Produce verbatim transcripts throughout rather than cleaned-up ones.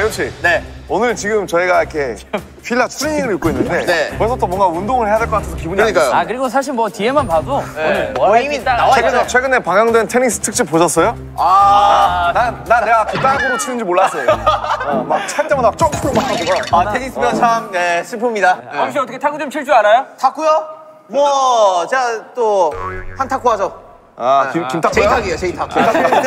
재훈 씨. 네. 오늘 지금 저희가 이렇게 필라 트레이닝을 입고 있는데 네. 벌써부터 뭔가 운동을 해야 될 것 같아서 기분이 안 그러니까요. 좋아요. 아 그리고 사실 뭐 뒤에만 봐도 네. 오늘 뭐 이미 나와 최근에, 있잖아요. 최근에 방영된 테니스 특집 보셨어요? 아, 난, 난 내가 그 땅으로 치는지 몰랐어요. 어, 막 찰 때마다 점프를 막 하고. 아 테니스면 참 네, 슬픕니다. 네. 혹시 어떻게 탁구 좀 칠 줄 알아요? 탁구요? 뭐 제가 또 한탁구 하죠. 아, 김, 김탁구요? 제이탁이에요, 제이탁.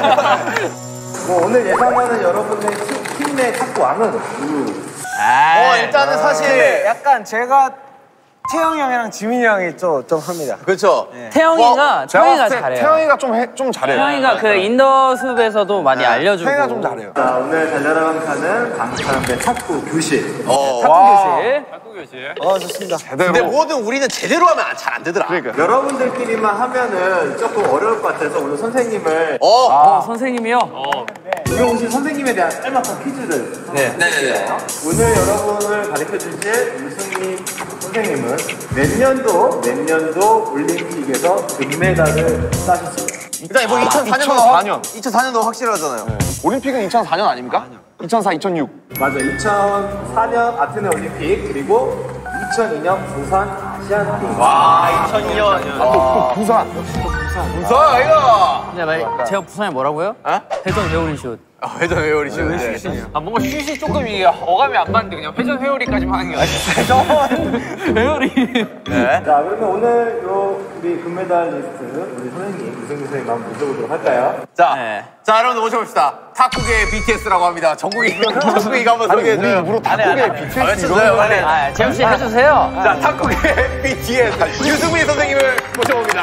뭐 오늘 예상하는 여러분의 팀 내 탁구 왕은? 어, 일단은 사실 약간 제가 태영이 형이랑 지민이 형이 좀, 좀 합니다. 그렇죠. 태영이가 제가 태영이가 봤을 때 잘해요. 태영이가 좀, 해, 좀 잘해요. 태영이가 그 인더숲에서도 많이 알려주고. 태영이가 좀 잘해요. 자, 오늘 달려라 강사는 강사람의 탁구 교실. 어. 탁구 교실. 어, 좋습니다. 제대로. 근데 뭐든 우리는 제대로 하면 잘 안 되더라. 그러니까. 여러분들끼리만 하면은 조금 어려울 것 같아서 오늘 선생님을 어. 어, 선생님이요? 오늘 오신 선생님에 대한 짤막한 퀴즈를 네. 네네네. 오늘 여러분을 가르쳐주실 유승민 선생님은 몇 년도 몇 년도 올림픽에서 금메달을 따셨습니다. 일단 뭐 이천사 년도 이천사 년. 이천사 년도 확실하잖아요. 올림픽은 이천사 년 아닙니까? 이천사, 이천육. 맞아, 이천사 년 아테네 올림픽 그리고 이천이 년 부산 아시안 게임. 와, 이천이 년. 아, 또, 또 부산. 부산 이거. 근데 말, 제가 부산에 뭐라고요? 어? 회전 회오리 슛. 아, 회전 회오리 씨. 아 뭔가 슛이 조금 이게 어감이 안 맞는데 그냥 회전 회오리까지만 하는 게 아니야. 회오리. 네. 자, 그러면 오늘 요 우리 금메달리스트 우리 선생님 유승민 선생님 한번 모셔보도록 할까요? 자, 네. 자 여러분 모셔봅시다. 탁구계의 비티에스라고 합니다. 전국이 전국이가 한번 아니, 우리 소개해줘요. 일부러 탁구계 비티에스 외쳐주세요, 빨리. 아, 재훈 씨 해주세요. 자, 탁구계의 비티에스 유승민 선생님을 모셔봅니다.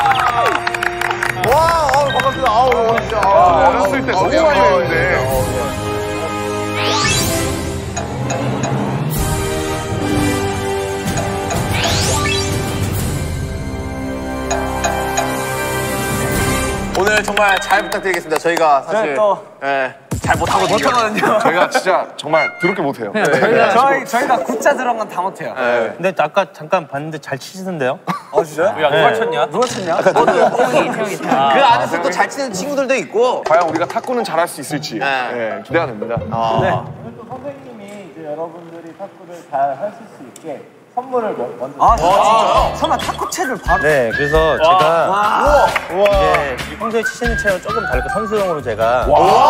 와, 와, 어, 반갑습니다. 아우, 진짜. 아우, 어렸을 때 어, 너무 어, 많이 어, 했는데. 어, 어. 오늘 정말 잘 부탁드리겠습니다. 저희가 사실 또. 예, 잘 못하거든요. 못하거든요. 저희가 진짜 정말 더럽게 못해요. 저희 저희가 굿자 들어간 건 다 못해요. 근데 아까 잠깐 봤는데 잘 치시던데요? 어, 진짜요? 야 누가 쳤냐? 누가 쳤냐? 태영이, 태영이. 그 안에서 또 잘 치는 친구들도 있고. 과연 우리가 탁구는 잘할 수 있을지 네. 예, 기대가 됩니다. 아. 오늘 또 선생님이 이제 여러분들이 탁구를 잘 하실 수 있게 선물을 뭐- 먼저. 아, 진짜요? 설마 탁구채를 바로? 네, 그래서 제가 이제 평소에 치시는 채랑 조금 다르게 선수용으로 제가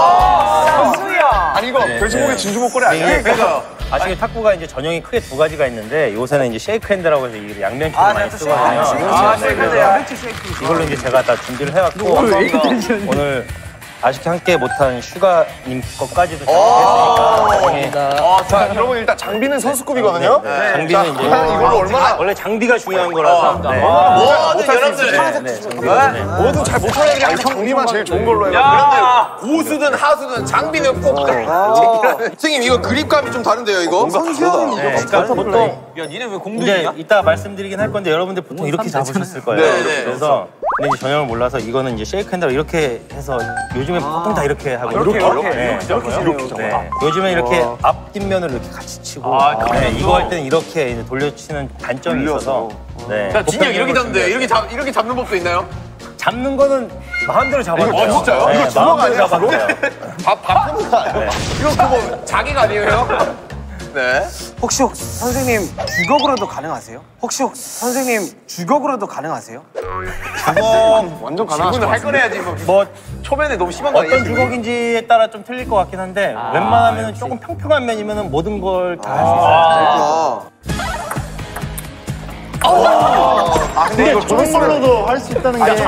선수야. 아니 이거 돼지고기 진주 목걸이 아니야? 이게 그래서 아시게 탁구가 이제 전형이 크게 두 가지가 있는데 요새는 이제 쉐이크 핸드라고 해서 이 양면치를 많이 쓰거든요. 아, 네, 그래서 이걸로 이제 제가 다 준비를 해왔고 오늘 아쉽게 함께 못한 슈가님 것까지도 준비했으니까 아, 자, 여러분 일단 장비는 선수급이거든요. 네, 장비는 이제 일단 이걸로 얼마나 원래 장비가 중요한 거라서 네. 뭐든 여러분들 네, 네, 장비가, 네. 뭐든 잘 못하는 애들이 항상 장비만 제일 좋은 걸로 해요. 여러분들 고수든 하수든 장비는 꼭 챙기라는. 선생님 이거 그립감이 좀 다른데요 이거? 선수형이 네, 그러니까 보통 야 니네 왜 이제 공들이냐? 이따 말씀드리긴 할 건데 여러분들 보통 이렇게 잡으셨을 거예요. 네, 네. 그래서 근데 이제 전형을 몰라서 이거는 이제 쉐이크 핸드로 이렇게 해서 요즘에 보통 다 이렇게 하고 이렇게, 이렇게, 네. 이렇게 이렇게 네. 요즘에 이렇게 앞 뒷면을 이렇게 같이 치고 네, 이거 할 때는 이렇게 이제 돌려치는 단점이 있어서 네. 자, 진영 이렇게 잡는데 이렇게 잡 이렇게 잡는 법도 있나요? 잡는 거는 마음대로 잡아도 돼요. 어, 진짜요? 네, 이거 주먹 마음대로 아니야, 잡아도 돼요. 밥, 밥 하는 거 아니야? 이거 그거 자기가 아니에요? 네. 혹시, 혹시 선생님 주걱으로도 가능하세요? 혹시, 혹시 선생님 주걱으로도 가능하세요? 완전 가능하죠. 질문을 할 거래야지 뭐. 뭐 초면에 너무 심한 거 아니에요? 어떤 주걱인지에 따라 좀 틀릴 것 같긴 한데 웬만하면 조금 평평한 면이면 모든 걸 다 할 수 있어요. 아. 아, 근데 이거 저런 걸로도 할 수 있다는 게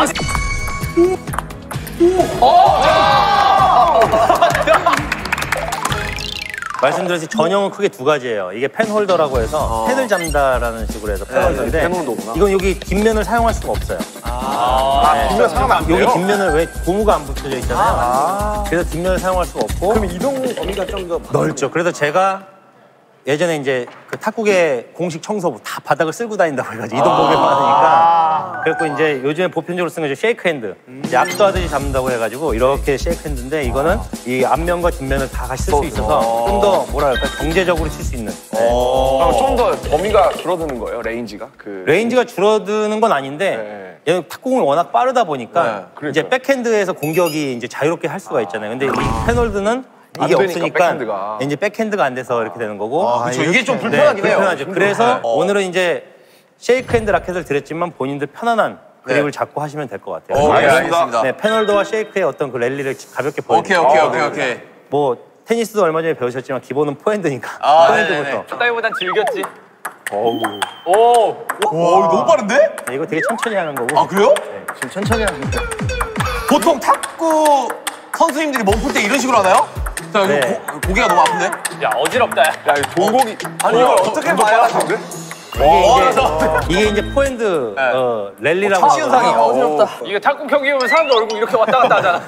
말씀드렸듯이 전형은 크게 두 가지예요. 이게 펜홀더라고 해서 펜을 잡는다라는 식으로 해서 펜홀더인데 펜홀더구나. 이건 여기 뒷면을 사용할 수가 없어요. 아, 뒷면 사람 안 돼요? 여기 뒷면을 왜 고무가 안 붙여져 있잖아요. 그래서 뒷면을 사용할 수가 없고 그럼 이동 범위가 좀 더 넓죠. 그래서 제가 예전에 이제 그 탁구계 공식 청소부 다 바닥을 쓸고 다닌다고 해가지고 이동 범위가 많으니까 그래서 이제 요즘에 보편적으로 쓰는 게 쉐이크 핸드 이제 압도하듯이 잡는다고 해가지고 이렇게 쉐이크 핸드인데 이거는 이 앞면과 뒷면을 다 같이 쓸 수 있어서 좀 더 뭐랄까 경제적으로 칠 수 있는 네. 그럼 좀 더 범위가 줄어드는 거예요, 레인지가? 그 레인지가 줄어드는 건 아닌데 얘는 탁구공이 워낙 빠르다 보니까 네, 이제 백핸드에서 공격이 이제 자유롭게 할 수가 있잖아요. 근데 이 페놀드는 이게 되니까, 없으니까 백핸드가. 이제 백핸드가 안 돼서 이렇게 되는 거고. 아, 그렇죠. 이게 좀 불편하긴 해요. 불편하죠. 그래서 어. 오늘은 이제 쉐이크 핸드 라켓을 드렸지만 본인들 편안한 그립을 네. 잡고 하시면 될 것 같아요. 오, 네, 알겠습니다. 네, 패널도와 쉐이크의 어떤 그 랠리를 가볍게 오케이, 보여드릴게요. 오케이, 오케이, 오케이. 뭐 테니스도 얼마 전에 배우셨지만 기본은 포핸드니까 아, 포핸드부터. 네네네. 따위보단 즐겼지. 오, 이거 너무 빠른데? 네, 이거 되게 천천히 하는 거고. 아, 그래요? 지금 천천히 하는 거. 보통 탁구 선수님들이 몸 풀 때 이런 식으로 하나요? 자, 이거 네. 고, 고개가 너무 아픈데? 야 어지럽다. 야. 야, 이 돌고기. 아니, 이걸 어떻게 봐야 하는데? 이게 이제, 이게 이제 포핸드 네. 어, 랠리라고 착시 현상이 하거든요. 어지럽다. 이거 탁구 경기 보면 사람들 얼굴 이렇게 왔다 갔다 하잖아.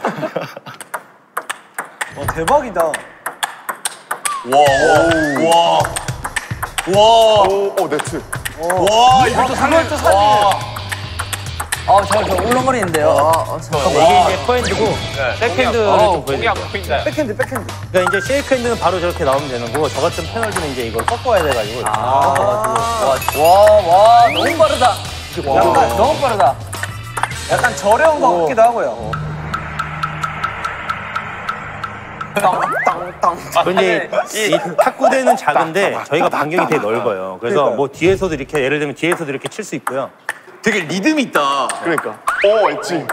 대박이다. 와, 와, 와, 와, 오, 오, 네트. 와, 이것도 사진, 또 사진. 아, 저, 저 울렁거리는데요. 아, 이게 이제 포핸드고 백핸드를 어, 좀 공이 안 보여드릴게요. 보인다. 백핸드, 백핸드. 그러니까 이제 쉐이크 핸드는 바로 저렇게 나오면 되는 거고 저 같은 패널들은 이제 이걸 꺾어야 돼가지고 와, 와, 너무 빠르다. 약간 너무 빠르다. 약간 저렴한 것 같기도 하고요. 근데 이 탁구대는 작은데 저희가 반경이 되게 넓어요. 그래서 뭐 뒤에서도 이렇게 예를 들면 뒤에서도 이렇게 칠 수 있고요. 되게 리듬이 있다. 그러니까. 오, 엣지.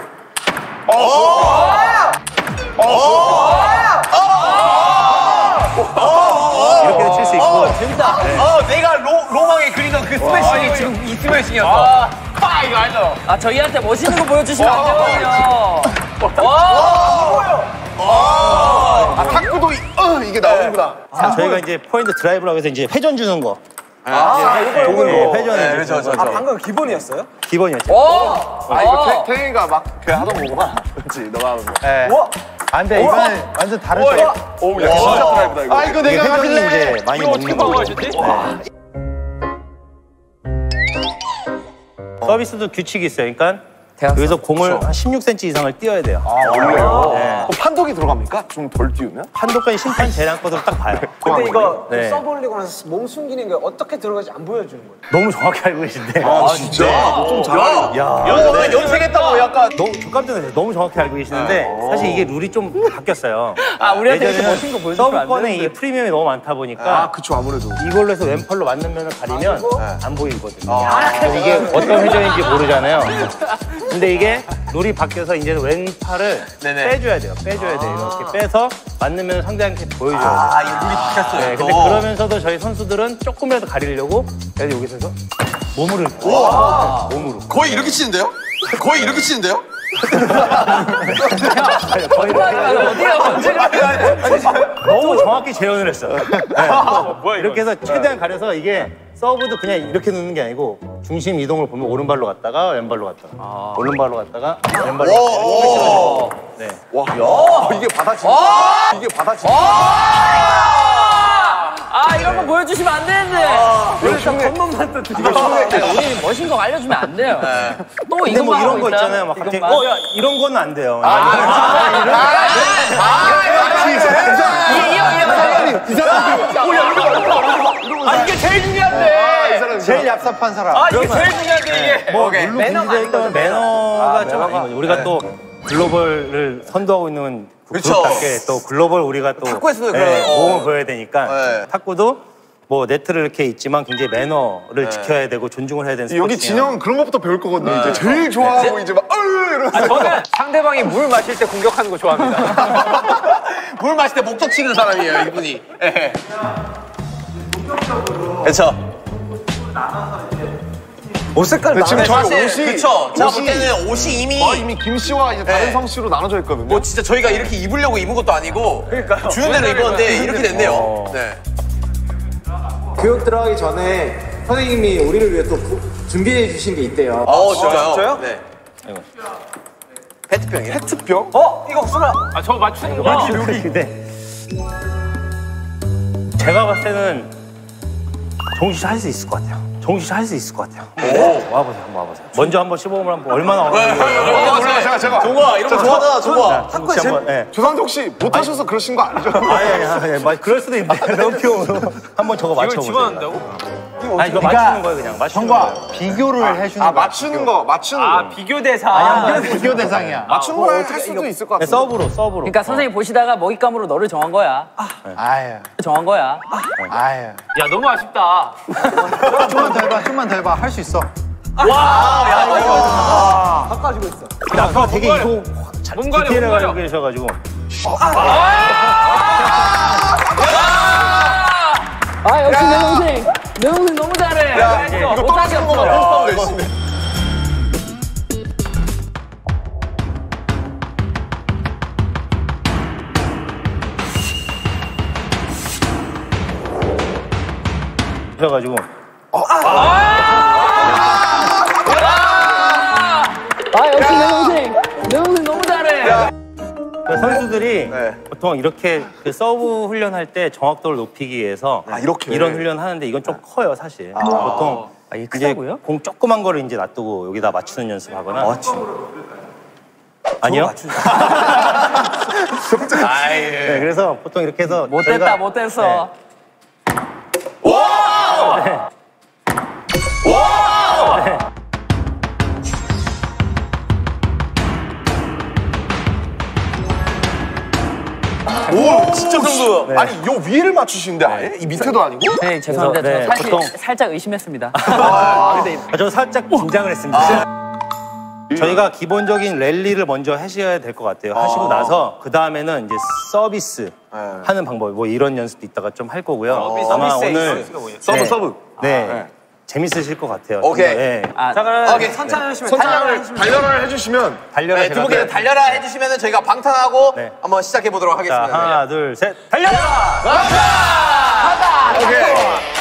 이렇게도 칠 수 있고 재밌다. 어, 내가 로, 로망에 그리던 그 스매싱이 지금 이 스매싱이었어. 아, 파 이거 알죠? 아, 저희한테 멋있는 거 보여주시면 안 되거든요. 아, 탁구도 이, 어, 이게 나오는구나. 자, 저희가 이제 포핸드 드라이브라고 해서 이제 회전 주는 거. 아, 이거, 이거, 네, 이거. 회전을 네, 이제 그렇죠, 주는 거. 그렇죠. 아, 방금 기본이었어요? 기본이었죠. 아, 이거 태, 태경이가 막 그 하던 거구나. 그렇지, 너가 하는 거. 우와! 안 돼, 이건 완전 다르죠. 오, 야, 진짜 드라이브다, 이거. 아, 이거 이게 내가 회전이 이제 많이 이거 어떻게 먹는 거고. 방어하셨지? 서비스도 규칙이 있어요. 그러니까 대학생. 여기서 공을 한 십육 센티미터 이상을 띄어야 돼요. 원래요? 네. 어, 판독이 들어갑니까? 좀 덜 띄우면? 판독까지 심판 재량권으로 딱 봐요. 근데 이거 네. 서브 올리고 나서 몸 숨기는 게 어떻게 들어가지 안 보여주는 거예요. 너무 정확히 알고 계신데. 아, 진짜? 좀 잘하네. 야, 연, 연색했다고 약간. 너무 저 깜짝 놀랐어요. 너무 정확히 알고 계시는데 사실 이게 룰이 좀 바뀌었어요. 아, 우리한테 이렇게 예전에는 멋진 거 보여주면 안 서브권에 되는데. 이 프리미엄이 너무 많다 보니까 아, 그쵸, 아무래도. 이걸로 해서 왼팔로 맞는 면을 가리면 안 보이거든요. 그래서 이게 어떤 회전인지 모르잖아요. 근데 이게 룰이 바뀌어서 이제는 왼팔을 네네. 빼줘야 돼요. 빼줘야 돼요. 이렇게 빼서 맞는 면을 상대한테 보여줘야 돼요. 아, 이 룰이 바뀌었어요. 네, 근데 또. 그러면서도 저희 선수들은 조금이라도 가리려고 그래서 여기서 해서 몸으로 이렇게 네, 몸으로 거의 이렇게 치는데요? 거의 이렇게 치는데요? 거의 이렇게 어디야, 언제가. 너무 정확히 재현을 했어. 네. 이렇게 해서 최대한 가려서 이게 서브도 그냥 이렇게 넣는 게 아니고 중심 이동을 보면 오른발로 갔다가 왼발로 갔다가 오른발로 갔다가 왼발로 갔다가 네. 와, 야, 이게 받아친다. 이게 받아친다. 아, 이런 거 보여주시면 안 되는데. 우리 저 겉만 또 드리고. 우리 멋진 거 알려주면 안 돼요. 또 근데 이것만 뭐 이런 하고 거 있다. 있잖아요. 막 갑자기 이것만. 어, 야, 이런 거는 안 돼요. 아 이게 제일 중요한데. 제일 얍삽한 사람. 아 이게 제일 중요한데 이게. 뭐 물론 매너가 일단 매너가 좀 아닌 거죠. 우리가 또 글로벌을 선도하고 있는 그쵸. 그룹답게 또 글로벌 우리가 또 탁구에서도 네, 그런- 어. 모험을 보여야 되니까 네. 탁구도 뭐 네트를 이렇게 있지만 굉장히 매너를 지켜야 되고 존중을 해야 되는 여기 스포츠예요. 진영은 그런 것부터 배울 거거든요. 이제 제일 좋아하고 이제 막, 어유 이러면서. 아, 저는 상대방이 물 마실 때 공격하는 거 좋아합니다. 물 마실 때 목적 치는 사람이에요, 이분이. 예. 그렇죠. 옷 색깔 근데 지금 저희 사실 옷이 그쵸. 제가 볼 옷이- 때는 옷이 이미 아, 이미 김 씨와 이제 다른 네. 성 씨로 나눠져 있거든요. 뭐 진짜 저희가 이렇게 입으려고 입은 것도 아니고 주는 대로 입었는데 이렇게 됐네요. 어. 네. 교육 들어가기 전에 선생님이 우리를 위해 또 구- 준비해 주신 게 있대요. 어, 진짜요? 진짜요? 네. 아이고. 페트병이요? 페트병? 어? 이거 없구나. 아 저거 맞추는 거. 근데 제가 봤을 때는 정우 씨 할 수 있을 것 같아요. 정우 씨 할 수 있을 것 같아요. 와보세요, 한번 와보세요. 먼저 한번 시범을 한번 얼마나 어려운지. 제가, 제가, 제가. 종아, 이런 거 좋아하잖아, 종아. 정우 씨 한번. 네. 조상석 씨 못하셔서 그러신 거 아니죠? 아니 아니 아니, 아니, 그럴 수도 있는데 너무 귀여워. 한번 저거 맞춰보세요. 이걸 집어넣는다고? 이거 아니, 이거 어떻게 맞추는 거예요, 그냥. 맞추는 형과 거예요. 비교를 해주는 아 거야. 맞추는 거 맞추는 아, 거 비교 대상. 아니, 비교 대상이야. 맞추는 거 할 수도 있을 것 네, 같은데. 서브로, 서브로. 그러니까 선생님 보시다가 먹잇감으로 너를 정한 거야. 아유, 정한 거야. 아유. 야, 너무 아쉽다. 좀만 더 해봐, 좀만 더 해봐. 할 수 있어. 근데 아까 되게 이거 자- 몸 가려, 디테일하게 몸 가려. 알고 계셔가지고. 아 역시 내 동생. 내 동생 너무 잘해. 야, 이거 떨어지는 거만 연습하면 열심히. 그래가지고. 아 역시 내 동생. 내 동생 너무 잘해. 그 선수들이 네. 보통 이렇게 그 서브 훈련할 때 정확도를 높이기 위해서 아, 이렇게? 이런 훈련 하는데 이건 좀 커요 사실. 보통 아, 이게 이제 크다고요? 공 조그만 거를 이제 놔두고 여기다 맞추는 연습하거나. 아니요. 네, 그래서 보통 이렇게 해서 못됐다 저희가- 못됐어. 오 진짜 정도야. 아니 요 위를 맞추시는데 아예? 이 밑에도 아니고? 네 죄송합니다. 그래서, 저 네, 사실 보통- 살짝 의심했습니다. 아, 저는 살짝 긴장을 했습니다. 저희가 기본적인 랠리를 먼저 하셔야 될 것 같아요. 하시고 나서 그 다음에는 이제 서비스 하는 방법, 뭐 이런 연습도 이따가 좀 할 거고요. 아마 오늘 서브 네, 서브. 네, 재밌으실 것 같아요. 오케이. 좀 더, 네. 아, 자, 그럼 오케이. 천천히 해주시면 선창을 단련을 해주시면 달려라. 네, 제가. 두 분께서 달려라 해주시면 저희가 방탄하고 네. 한번 시작해 보도록 자, 하겠습니다. 하나, 둘, 셋, 달려라! 오케이.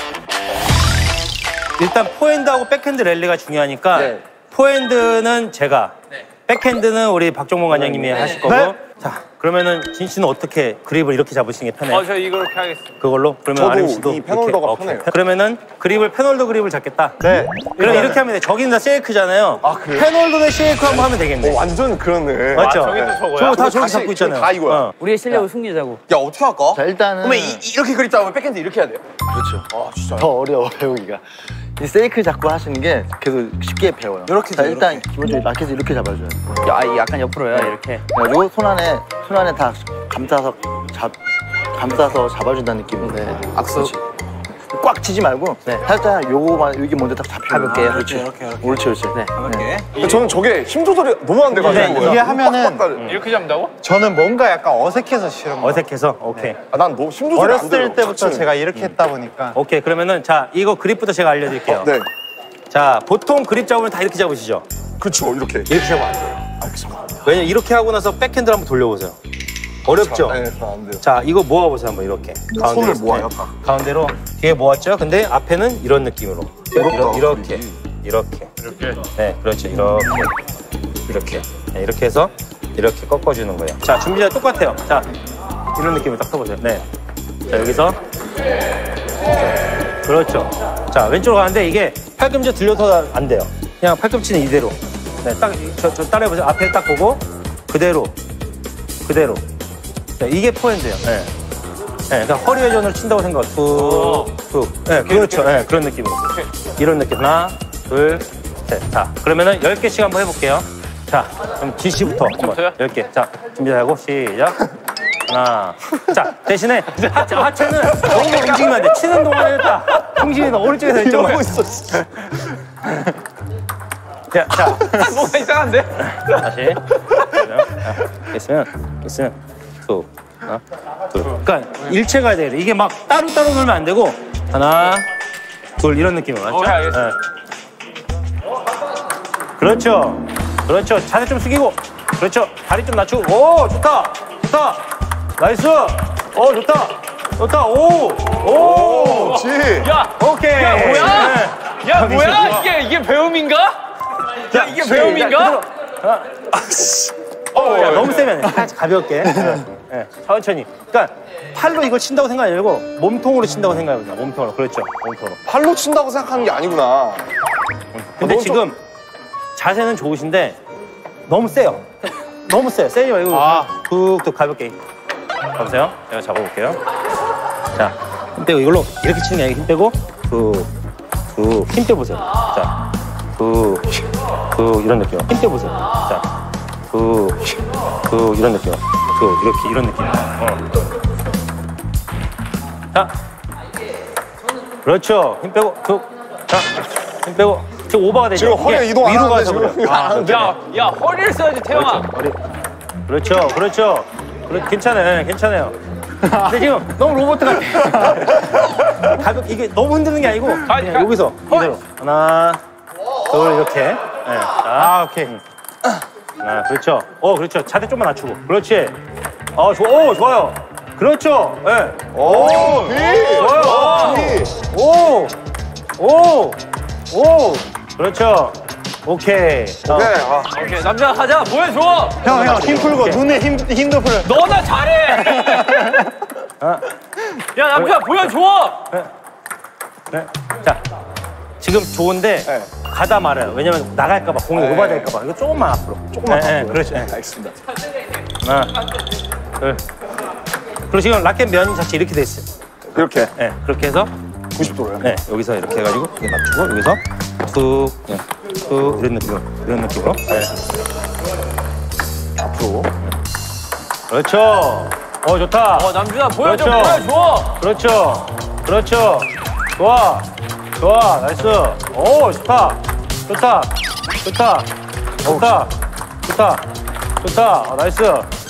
일단 포핸드하고 백핸드 랠리가 중요하니까 네. 포핸드는 제가, 백핸드는 우리 박종범 관장님이 하실 거고. 자, 그러면은 진 씨는 어떻게 그립을 이렇게 잡으시는 게 편해요? 어, 저 이걸 이렇게 하겠습니다. 그걸로? 그러면 저도 아림 씨도 이 펜홀더가 이렇게. 편해요. 오케이. 그러면은 그립을 펜홀더 그립을 잡겠다. 네. 그럼 이렇게 하면 돼. 저기는 다 쉐이크잖아요. 아, 그래요? 펜홀더 대 쉐이크 한번 하면 되겠네. 어, 완전 그렇네. 맞죠? 저기 또 저거야? 저거 다 저기 다시 잡고 있잖아요. 다 이거야. 어. 우리의 실력을 숨기자고. 야 어떻게 할까? 자, 일단은 그러면 이, 이렇게 그립 잡으면 백핸드 이렇게 해야 돼요? 더 어려워 배우기가. 이 세이크 잡고 하시는 게 계속 쉽게 배워요. 이렇게 자, 돼요, 일단 기본적으로 라켓을 이렇게 잡아줘야 돼. 야, 이 약간 옆으로요 이렇게. 그래가지고 손 안에 손 안에 다 감싸서 잡 감싸서 잡아준다는 느낌인데 악수 꽉 치지 말고 살짝 요거만 여기 먼저 딱 잡히면 가볍게. 그렇지. 옳지 옳지. 네. 근데 저는 저게 힘 조절이 너무 안 돼가지고 네, 이게 하면은 이렇게 잡는다고? 저는 뭔가 약간 어색해서 싫은 거야. 어색해서? 오케이. 아, 난 너무 힘 조절이 안 돼요. 어렸을 때부터 자체는. 제가 이렇게 했다 보니까. 오케이. 그러면은 자, 이거 그립부터 제가 알려드릴게요. 네, 자, 보통 그립 잡으면 다 이렇게 잡으시죠? 그렇죠 이렇게. 이렇게 잡으면 안 돼요. 왜냐면 이렇게 하고 나서 백핸드를 한번 돌려보세요. 어렵죠? 네, 안 돼요. 자, 이거 모아보세요, 한번 이렇게. 손을 있을 모아요, 때. 딱. 가운데로 뒤에 모았죠? 근데 앞에는 이런 느낌으로. 어렵다. 이렇게. 이렇게. 이렇게. 네, 그렇죠. 이렇게. 이렇게. 네, 이렇게 해서 이렇게 꺾어주는 거예요. 자, 준비자 똑같아요. 자, 이런 느낌으로 딱 써보세요. 네. 자, 여기서. 그렇죠. 자, 왼쪽으로 가는데 이게 팔꿈치 들려서 안 돼요. 그냥 팔꿈치는 이대로. 네, 딱, 저, 저 따라해보세요. 앞에 딱 보고, 그대로. 그대로. 네, 이게 포핸드예요. 네. 네, 그러니까 허리 회전을 친다고 생각. 툭, 툭. 네, 그렇죠. 네, 그런 느낌으로. 이런 느낌. 하나, 둘, 셋. 자, 그러면은 열 개씩 한번 해볼게요. 자, 그럼 지 씨부터 한번. 저요? 열 개. 자, 준비하고 시작. 하나. 자, 대신에 하체, 하체는 너무 움직이면 안 돼. 치는 동안에 딱 중심이 오른쪽에서 이쪽으로. 하고 있어. 자, 자. 뭔가 이상한데? 다시. 있으면, 있으면, 툭, 하나, 둘. 그러니까 일체 가야 돼요. 이게 막 따로따로 놀면 안 되고, 하나, 둘, 이런 느낌으로. 맞죠? 어, 네, 알겠습니다. 그렇죠. 그렇죠. 자세 좀 숙이고. 그렇죠. 다리 좀 낮추고. 오, 좋다. 좋다. 나이스. 오, 좋다. 좋다. 오, 오. 지. 야! 오케이. 야, 뭐야? 네. 야, 뭐야? 이게, 이게 배움인가? 야, 이게 배움인가? 어, 야, 너무 세면 안 돼. 살짝 가볍게. 네. 네, 천천히. 그러니까 팔로 이걸 친다고 생각하지 말고 몸통으로 친다고 생각해보세요. 몸통으로. 그렇죠. 몸통으로. 팔로 친다고 생각하는 게 아니구나. 근데 너무 지금 자세는 좋으신데 너무 세요. 너무 세요. 세지 말고 툭툭 가볍게. 가보세요. 제가 잡아볼게요. 자, 힘 빼고 이걸로 이렇게 치는 게 아니라 힘 빼고 툭, 그, 힘 빼보세요. 자, 그, 그, 이런 느낌. 힘 빼보세요. 자, 그, 그, 이런 느낌. 그, 이렇게, 이런 느낌. 어. 자. 그렇죠. 힘 빼고, 그, 자, 힘 빼고. 지금 오버가 되죠. 지금 허리 이동 안 위로 하는데 가서 지금. 그래요. 아, 야, 야, 허리를 써야지, 태영아. 머리. 그렇죠, 그렇죠. 그래, 괜찮아요, 괜찮아요. 근데 지금 너무 로봇 같아. 가볍 이게 너무 흔드는 게 아니고 아, 그냥 가- 여기서 이대로 하나, 둘 이렇게. 네. 아, 오케이. 하나, 그렇죠. 어, 그렇죠. 자세 좀만 낮추고. 그렇지. 어, 좋아, 오, 좋아요. 그렇죠. 예. 네. 오, 좋아요. 오, 오, 오, 그렇죠. 오케이. 어. 네, 아. 오케이, 남자 가자, 보여줘. 형, 형, 힘 풀고 눈에 힘 힘도 풀어. 너나 잘해. 야, 남자 보여줘. 네. 자, 지금 좋은데 네. 가다 말아요. 왜냐면 나갈까봐 공이 네. 오버될까봐. 이거 조금만 앞으로. 조금만 네, 앞으로. 그렇지. 네. 알겠습니다. 하나, 둘. 그리고 지금 라켓 면 자체 이렇게 돼 있어요. 이렇게 네, 그렇게 해서 구십 도로요. 네, 여기서 이렇게 해가지고 이렇게 맞추고 여기서 툭, 네, 툭 이런 느낌으로, 이런 느낌으로. 네. 앞으로. 그렇죠. 어, 좋다. 어, 남준아 보여줘, 그렇죠. 보여줘. 그렇죠. 그렇죠. 좋아. 좋아. 나이스. 오, 좋다. 좋다. 좋다. 좋다. 좋다. 좋다. 어, 나이스.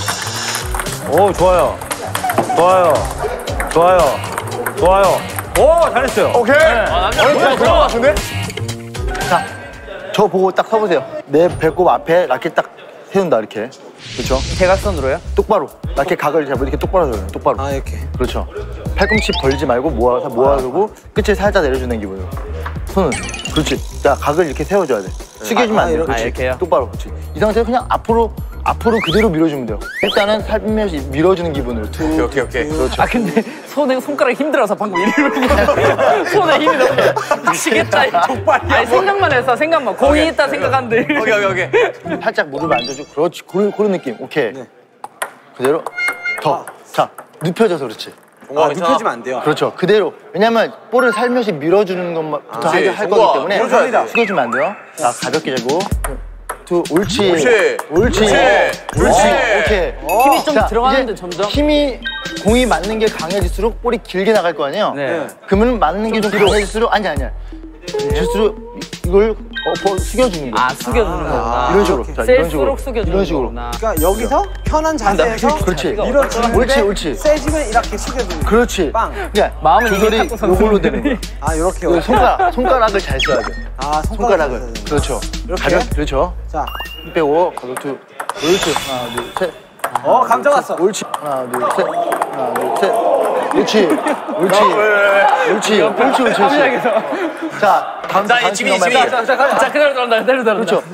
오, 좋아요. 좋아요. 좋아요. 좋아요. 오, 잘했어요. 오케이. 아, 남자 그런 거 보여줘. 같은데? 자, 저 보고 딱 서보세요. 내 배꼽 앞에 라켓 딱 세운다, 이렇게. 그렇죠? 대각선으로요? 똑바로. 라켓 각을 잡고 이렇게 똑바로 세워요. 똑바로. 아, 이렇게. 그렇죠. 팔꿈치 벌지 말고 모아서 모아두고 끝을 살짝 내려주는 기분으로. 손은. 그렇지. 자, 각을 이렇게 세워줘야 돼. 숙여주면 안 돼. 그렇지. 아, 이렇게요? 똑바로. 그렇지. 이 상태에서 그냥 앞으로, 앞으로 그대로 밀어주면 돼요. 일단은 살며시 밀어주는 기분으로. 툭. 오케이, 오케이, 오케이. 그렇죠. 아, 근데 손에 손가락이 힘들어서 방금 이러고 손에 힘이 너무 미치겠다. 족발이야. 아니, 생각만 했어, 생각만. 공이 있다 생각하는데. 오케이, 오케이, 오케이. 살짝 무릎을 앉아주고. 그렇지. 그런, 그런 느낌. 오케이. 그대로. 더. 자, 눕혀져서 그렇지. 아, 눕혀지면 안 돼요. 그렇죠. 그대로. 왜냐면 볼을 살며시 밀어주는 것부터 그렇지. 할, 할 정국아, 거기 때문에 밀어줘야 돼. 숙여주면 안 돼요. 자, 가볍게 재고. 두, 옳지. 옳지. 옳지. 옳지. 옳지. 옳지. 오케이. 힘이 좀 자, 들어가는데, 이제 점점. 힘이 공이 맞는 게 강해질수록 볼이 길게 나갈 거 아니에요? 네. 그러면 맞는 게 좀 강해질수록 아니 아니야. 질수록 이걸 어, 볼 숙여주는 거야. 아, 숙여주는 거구나. 이런 식으로. 자, 이런 식으로. 셀수록 숙여주는 이런 식으로. 거구나. 그러니까 여기서 편한 자세에서 그렇지. 밀어주는데 옳지, 옳지. 세지면 이렇게 숙여주는 거야. 그렇지. 빵. 그러니까 마음은 조절이 이미 탁구 선수. 요걸로 되는 거야. 아 이렇게 그 손가락, 손가락을 잘 써야 돼. 아 손가락을. 손가락을 그렇죠. 이렇게? 가볍, 그렇죠. 자, 힘 빼고 가볍게. 그렇지. 하나, 둘, 셋. 어 감정 왔어. 옳지. 하나, 둘, 셋. 하나, 둘, 셋. 옳지. 옳지. 옳지. 옳지, 옳지, 옳지. 자, 다음 자, 이 다음 지민이, 신경 지민이. 말고. 자, 자, 자, 그대로 들어온다, 그대로 들어온다. 그렇죠.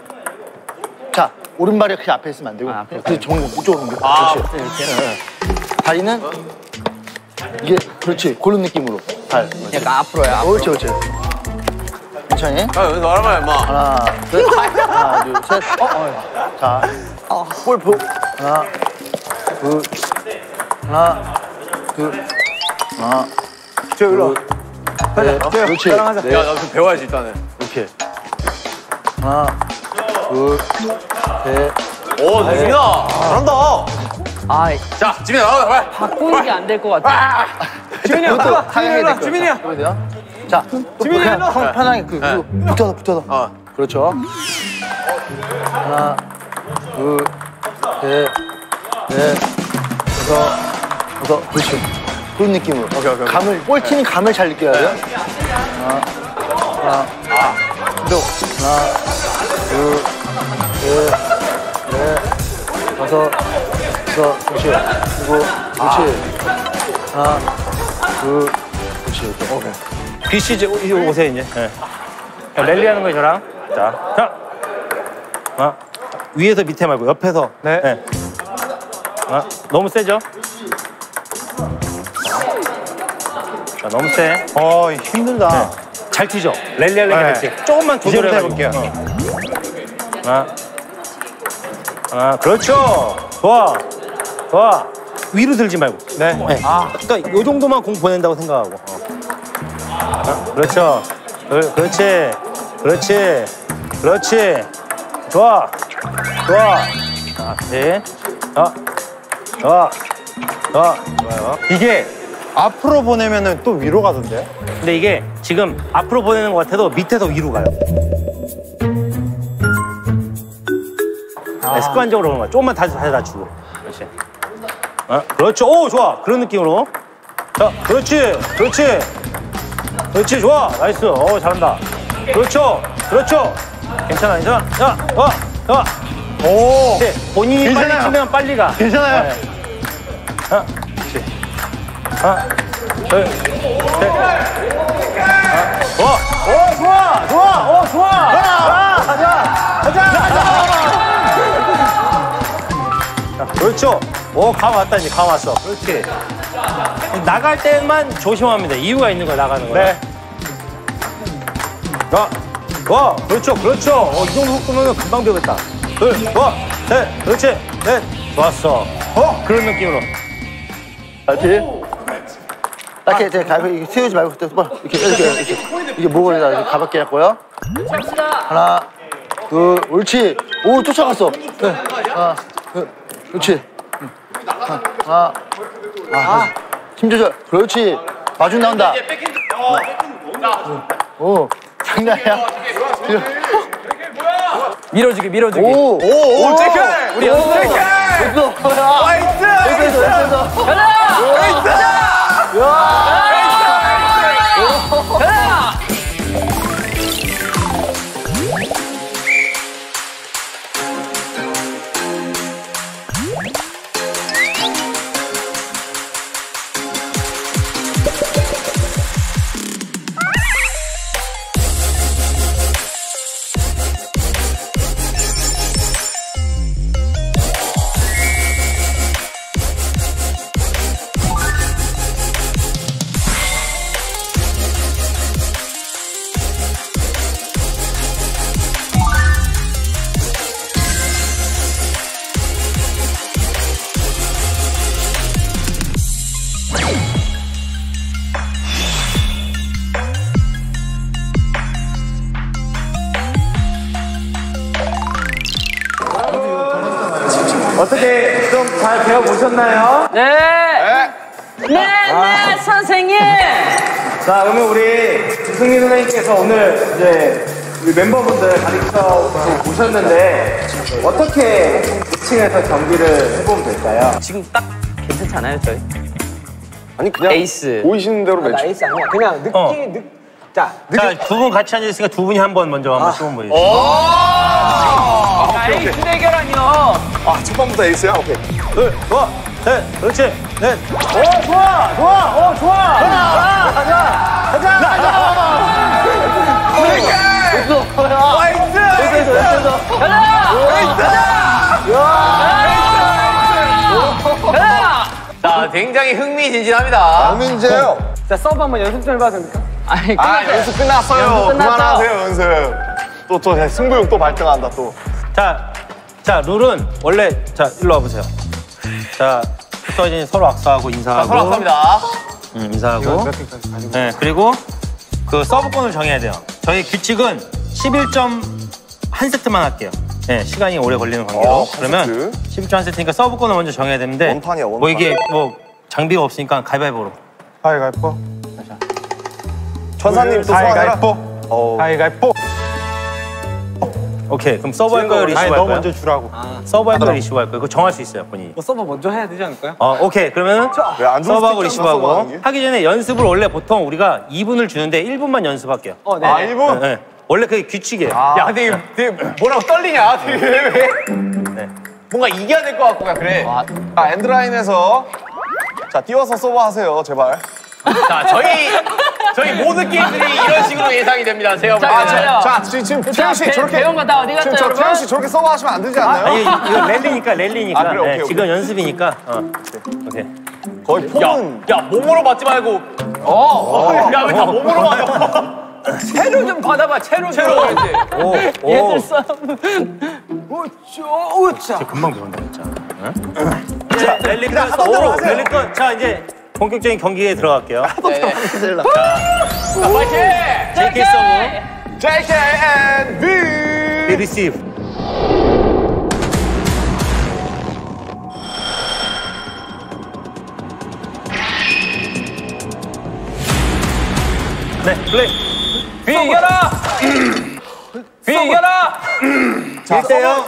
자, 오른발이 그 앞에 있으면 안 되고. 아, 앞에. 그 정, 이쪽으로 옮겨. 아, 그렇지. 네. 다리는 이게 그렇지. 그런 느낌으로. 발. 약간 앞으로요, 앞으로. 옳지, 옳지. 천천히. 야, 여기 너랑만 임마. 하나, 둘, 하나, 둘, 셋. 어, 어. 자, 골프. 하나, 둘, 하나, 둘, 하나, 저 일로. 넷. 그렇지. 저랑 하자. 넷. 야, 나 좀 배워야지, 일단은. 이렇게. 하나, 둘, 셋. 오, 지민아. 잘한다. 아, 자, 지민아, 나와, 빨리. 바꾸는 게 안 될 것 같아. 지민이 형, 이것도 따라. 하나 해야 될 거야. 지민이 형. 자, 보세요. 자, 또 지민이 그냥 일로. 편- 편하게 그, 그 붙어서 붙어서. 어. 그렇죠. 하나, 둘, 셋, 넷, 다섯, 다섯. 그렇지. 그런 느낌으로. 오케이, 오케이. 감을, 볼 튀는 감을 잘 느껴야 돼요. 하나, 하나, 또 하나, 둘, 셋, 넷, 다섯, 다섯. 그렇지. 그리고 그렇지. 하나, 둘, 그렇지. 이렇게. 오케이. 비씨 이제 오- 이제 오세요 이제. 네. 자, 랠리 하는 거예요 저랑. 자, 자. 하나. 위에서 밑에 말고 옆에서. 네. 하나. 너무 세죠? 자, 너무 세. 어, 힘들다. 잘 튀죠? 랠리 하려면 네. 잘 튀. 조금만 이제부터 조절해가지고. 해볼게요. 어. 하나. 하나. 그렇죠. 좋아. 좋아. 위로 들지 말고. 네. 네. 아, 그러니까 이 정도만 공 보낸다고 생각하고. 어. 하나. 그렇죠. 그, 그렇지. 그렇지. 그렇지. 좋아. 좋아. 자, 네. 자, 좋아. 좋아. 좋아요. 이게 앞으로 보내면은 또 위로 가던데? 근데 이게 지금 앞으로 보내는 것 같아도 밑에서 위로 가요. 네, 습관적으로 그런 거야. 조금만 다시 다시 주고. 그렇지. 어? 그렇죠. 오, 좋아. 그런 느낌으로. 자, 그렇지. 그렇지. 그렇지. 좋아. 나이스. 어, 잘한다. 그렇죠. 그렇죠. 괜찮아, 괜찮아. 자, 와, 와. 오. 네, 본인이 괜찮아요. 빨리 치면 빨리 가. 괜찮아요. 네. 하나, 그렇지. 하나, 둘, 셋. 하나, 와. 오, 좋아. 좋아. 오, 좋아. 아, 가자. 가자. 가자. 자, 그렇죠. 오, 감 왔다, 이제 감 왔어. 그렇지. 나갈 때만 조심합니다. 이유가 있는 거야, 나가는 거야. 네. 자, 와, 그렇죠, 그렇죠. 어, 이 정도 속도면 금방 배우겠다. 둘, 와, 셋, 그렇지, 넷. 좋았어. 어, 그런 느낌으로. 알지? 딱 이렇게 가볍게 이렇게 세우지 말고 그때 이렇게 이렇게 이렇게 이게 목을에다 이렇게 가볍게 했고요. 하나, 둘, 옳지. 오, 쫓아갔어. 네. 하나, 둘, 그렇지. 응. 하나, 하나, 아, 힘 조절. 그렇지. 마중 나온다. 오, 장난이야. 밀어주기, 밀어주기. 오, 오, 오, 체크! 우리 연습. 됐어. 화이트! 됐어, 됐어. 가자! 어떻게 좀 잘 배워보셨나요? 네. 네, 네, 선생님. 자, 그러면 우리 승민 선생님께서 오늘 이제 우리 멤버분들 가르쳐 보셨는데 어떻게 층에서 경기를 해보면 될까요? 지금 딱 괜찮지 않아요, 저희? 아니 그냥 에이스. 보이시는 대로 매치. 나이스 아니야. 그냥 느낌, 어. 느, 자, 자, 두 분 같이 앉아있으니까 두 분이 한 번 먼저 한번 시범 보여주세요. 자, 에이스 대결하니요. 아, 첫 번부터 에이스야? 오케이. 둘, 좋아, 셋, 그렇지, 넷. 오, 좋아, 좋아, 오, 좋아. 가자, 가자, 가자, 가자. 화이트! 자, 굉장히 흥미진진합니다. 민재요. 자 서브 한번 연습 좀 해봐도 됩니까? 아니, 아, 끝났어요. 연습 끝났어요. 연습 끝났죠? 그만하세요, 연습. 또, 또 승부욕 또 발등한다, 또. 자, 자, 룰은 원래, 자, 일로 와보세요. 자, 붙어진 서로 악수하고 인사하고. 서로 감사합니다. 음, 인사하고. 네, 그리고 그 서브권을 정해야 돼요. 저희 규칙은 십일 점 한 세트만 할게요. 네, 시간이 오래 걸리는 관계로. 어, 한 그러면 세트? 십일 점 한 세트니까 서브권을 먼저 정해야 되는데. 원판이야, 원판. 뭐 이게 뭐 장비가 없으니까 가위바위보로. 가위가위보. 천사님 또 소환해라. 가위가위보. 어우. 가위가위보. 오케이, 그럼 서브 할 거예요, 리시브 아니, 할 너 거예요? 먼저 주라고. 서브 할 거예요, 리시브 할 거예요? 그거 정할 수 있어요, 본인이. 뭐 서브 먼저 해야 되지 않을까요? 어, 오케이. 그러면 왜안 좋은 서브하고 스틱 ጫ나, 리시브하고 서브하는 게? 하기 전에 연습을 원래 보통 우리가 이 분을 주는데 일 분만 연습할게요. 어, 네. 아, 일 분? 네, 네. 원래 그게 규칙이에요. 야, 근데 이거 되게 뭐라고 떨리냐? 되게 왜? 네. 뭔가 이겨야 될 것 같고 그냥 그래. 자, 엔드라인에서. 자, 띄워서 서브하세요, 제발. 자, 저희 저희 모든 게임들이 이런 식으로 예상이 됩니다. 제가 볼 자, 때는. 자, 자, 지금, 지금 태영 씨 배- 저렇게. 배운 거 다 어디 갔죠, 지금 저 여러분? 태영 씨 저렇게 서브하시면 안 되지 않나요? 아니, 이거 랠리니까, 랠리니까. 아, 그래, 오케이, 네, 오케이. 지금 연습이니까. 어. 오케이. 거의 폼은. 야, 몸으로 맞지 말고. 어. 야, 왜 다 몸으로 맞아? 채로 좀 받아봐, 채로 좀. 채로 이제. 오, 오. 얘들 싸움. 우쭈, 우짜. 금방 배운다, 진짜. 응? 자, 랠리 끝. 오, 랠리 끝. 자, 이제 본격적인 경기에 들어갈게요. 네네. 제이케이 서브. 제이케이 and B. 리시브. 네, 플레이. 비 이겨라! 비 이겨라! 일 대 영.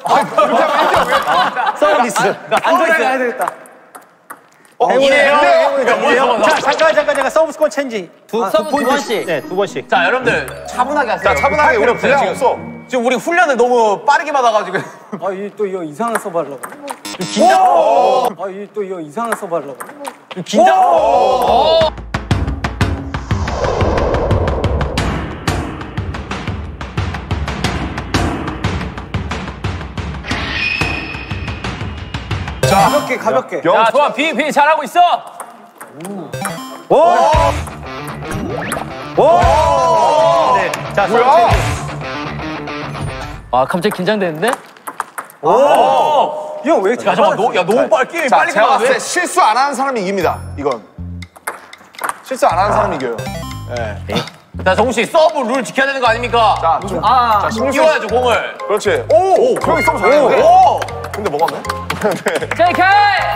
서비스. 안전하게 해야 되겠다. 어, 이래요? 이래요? 자, 잠깐, 잠깐, 잠깐. 서브 스코어 체인지. 두, 서브 두 번씩. 네, 두 번씩. 자, 여러분들 차분하게 하세요. 자, 차분하게 우리 분량 지금. 없어. 지금 우리 훈련을 너무 빠르게 받아가지고. 아, 이 또 이거 이상한 서브 하려고. 긴장. 아, 이 또 이거 이상한 서브 하려고. 긴장. 가볍게, 가볍게. 야, 좋아. 비, 비 잘하고 있어. 오! 오! 네. 자, 서브 뭐야? 아 갑자기 긴장되는데? 이 형 왜 이렇게 야, 잠깐만. 너, 야, 너무 빨리 게임이 자, 빨리 제가 봤을 때 가는데? 실수 안 하는 사람이 이깁니다. 이건. 실수 안 하는 사람이 이겨요. 자, 정우 씨, 서브 룰 지켜야 되는 거 아닙니까? 자, 좀, 아 자, 신경 쓰 끼워야죠, 공을. 그렇지. 오! 형이 서브 잘했는데? 오! 근데 뭐가 없네? 제이케이!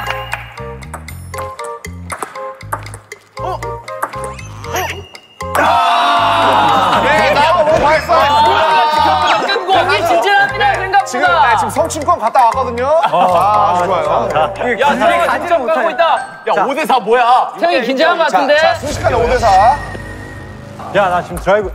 네, 나 너무 잘했어. 지금 공이 진진합니다 생각보다. 지금, 네, 지금 성춘권 갔다 왔거든요. 아, 좋아요. 야, 태형이 간지를 못하고 있다. 야, 오 대 사 뭐야? 형이 긴장한 것 자, 같은데? 자, 순식간에 오 대 사. 야, 나 지금 드라이브.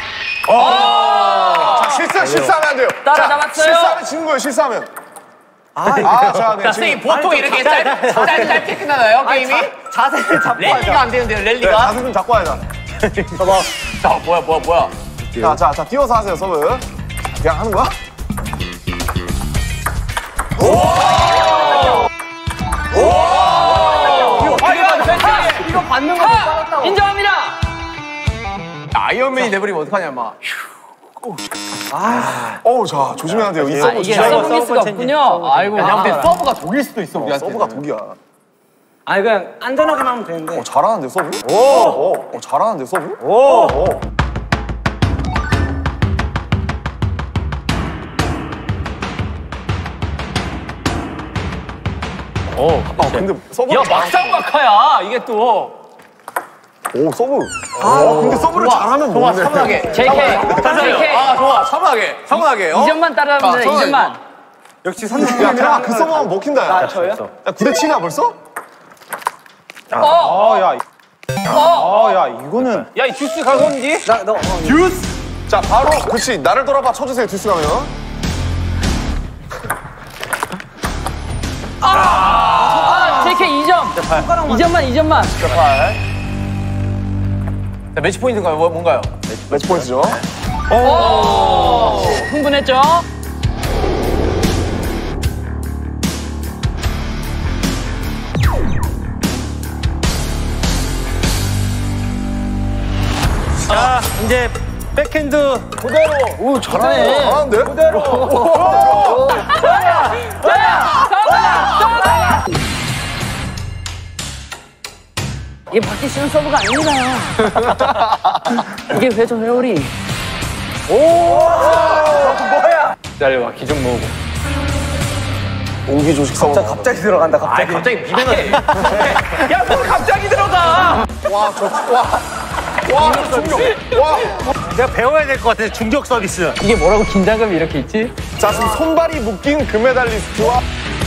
자, 실수, 실수하면 안 돼요. 따라잡았어요. 자, 실수하면 지는 거예요, 실수하면. 아, 자, 네, 자, 지금. 선생님, 보통 이렇게 짧, 짧, 짧게 끝나나요, 게임이? 자세를 잡고 랠리가 안 되는데요, 네, 랠리가? 자세 좀 잡고 하자. 자, 뭐야, 뭐야, 뭐야. 자, 자, 자, 띄워서 하세요, 서브. 그냥 하는 거야? 아, 이거 괜찮아. 이거 받는 거 못 받았다고. 인정합니다. 아이언맨이 돼버리면 어떡하냐, 마. 어우, 자, 조심해야 돼요. 이 아 서브 이게 조심해야 서브 돼요. 미스가 없군요. 아이고. 야, 근데 아, 서브가 독일 수도 있어, 우리한테. 서브가 독이야. 아니, 그냥 안전하게만 하면 되는데. 어, 잘하는데, 서브? 오! 어, 어, 잘하는데, 서브? 오! 오! 오, 아, 근데 서브. 야, 막상막하야, 이게 또. 오, 서브. 아, 근데 서브를 잘하면 좋아, 뭐네. 차분하게. 제이케이. 제이케이. 아, 좋아, 차분하게. 차분하게. 어? 이 점만 따라하면 아, 돼. 이 저는 점만. 역시 야, 선생님이 태아, 그 서브 하면 먹힌다, 야. 아, 저요? 야, 구 대 칠이야, 벌써? 어. 아, 야. 아, 야, 이거는. 야, 이 주스 가건지? 나, 너, 어, 자, 바로, 그렇지. 나를 돌아봐 쳐주세요, 듀스 가면. 아, 제이케이 이 점. 이 점만 이 점만. 자, 매치 포인트가 뭐, 뭔가요? 매치 포인트죠. 오. 흥분했죠? 자, 이제 백핸드 오, 잘하네. 잘하는데? 이게 받기 쉬운 서브가 아닙니다. 이게 회전 회오리. 기다려봐, 기준 모으고. 오기 조식 서브. 갑자기 들어간다, 갑자기. 아이, 갑자기 미면하지. 야, 뭘 갑자기 들어가! 와, 저, 와. 와, 저 중력. 와. 내가 배워야 될 것 같아. 중격 서비스. 이게 뭐라고 긴장감이 이렇게 있지? 자, 지금 손발이 묶인 금메달리스트와